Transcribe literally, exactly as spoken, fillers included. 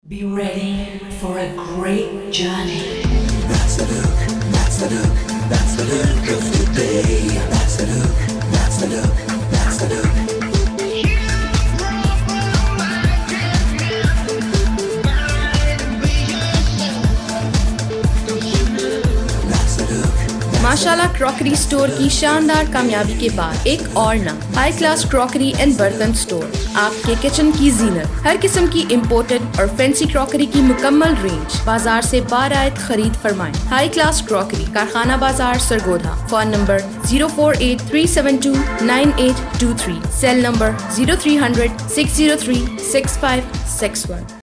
Be ready for a great journey. That's the look, that's the look, that's the look of the day. That's the look, that's the look, that's the look. माशाला crockery store की शानदार कामयाबी के बाद एक और नाम high class crockery and बर्तन स्टोर। आपके किचन की जीनत, हर किस्म की इम्पोर्टेड और फैंसी क्रॉकरी की मुकम्मल रेंज। बाजार से बारायत खरीद फरमाएं। हाई क्लास क्रॉकरी, कारखाना बाजार, Sargodha. Phone number zero four eight three seven two nine eight two three, cell number zero three hundred six zero three six five six one.